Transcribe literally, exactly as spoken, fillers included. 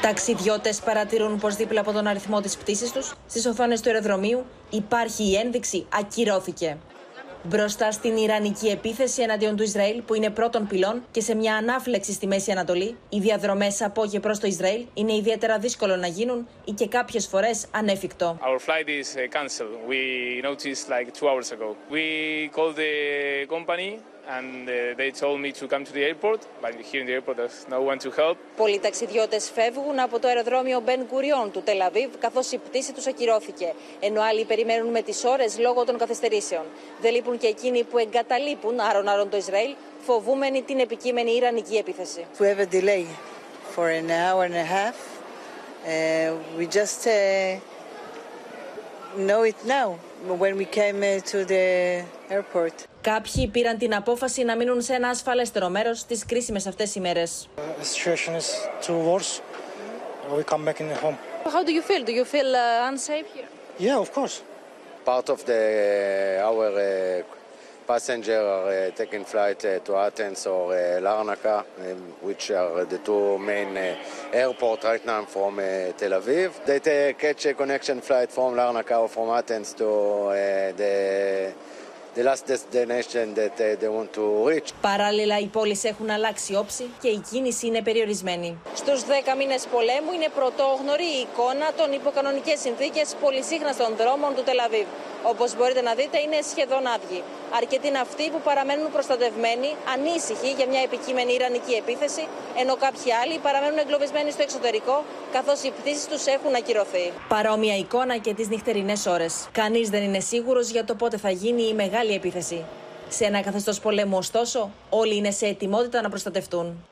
Ταξιδιώτες παρατηρούν πως δίπλα από τον αριθμό της πτήσης τους, στις οθόνες του αεροδρομίου, υπάρχει η ένδειξη «ακυρώθηκε». Μπροστά στην ιρανική επίθεση εναντίον του Ισραήλ, που είναι πρώτων πυλών, και σε μια ανάφλεξη στη Μέση Ανατολή, οι διαδρομές από και προς το Ισραήλ είναι ιδιαίτερα δύσκολο να γίνουν ή και κάποιες φορές ανέφικτο. Our flight is cancelled. We noticed like two hours ago. We called the company and they told me to come to the airport, but here in the airport there's no one to help. Πολλοί ταξιδιώτες φεύγουν από το αεροδρόμιο Μπεν Γκουριόν του Τελ Αβίβ, καθώς η πτήση τους ακυρώθηκε, ενώ άλλοι περιμένουν με τις ώρες λόγω των καθυστερήσεων. Δεν λείπουν και εκείνοι που εγκαταλείπουν άρον-άρον το Ισραήλ, φοβούμενοι την επικείμενη ιρανική επίθεση. We have a delay for an hour and a half. Uh, we just uh, know it now when we came to the airport. Κάποιοι πήραν την απόφαση να μείνουν σε ένα ασφαλέστερο μέρος στις κρίσιμες αυτές ημέρες. The situation is too worse. We come back in the home. How do you feel? Do you feel uh, unsafe here? Yeah, of course. Part of the our uh, passenger are uh, taking flight uh, to Athens or uh, Larnaca, um, which are the two main uh, airport right now from uh, Tel Aviv. They take, catch a connection flight from Larnaca or from Athens to uh, the the last destination that uh, they want to reach. Παράλληλα, οι πόλεις έχουν αλλάξει όψη και η κίνηση είναι περιορισμένη. Στους δέκα μήνες πολέμου είναι πρωτόγνωρη η εικόνα των υποκανονικές συνθήκες πολυσύχναστων δρόμων του Τελ Αβίβ. Όπως μπορείτε να δείτε, είναι σχεδόν άδειοι. Αρκετοί είναι αυτοί που παραμένουν προστατευμένοι, ανήσυχοι για μια επικείμενη ιρανική επίθεση, ενώ κάποιοι άλλοι παραμένουν εγκλωβισμένοι στο εξωτερικό, καθώς οι πτήσεις τους έχουν ακυρωθεί. Παρόμοια εικόνα και τις νυχτερινές ώρες. Κανείς δεν είναι σίγουρος για το πότε θα γίνει η μεγάλη επίθεση. Σε ένα καθεστώς πολέμου, ωστόσο, όλοι είναι σε ετοιμότητα να προστατευτούν.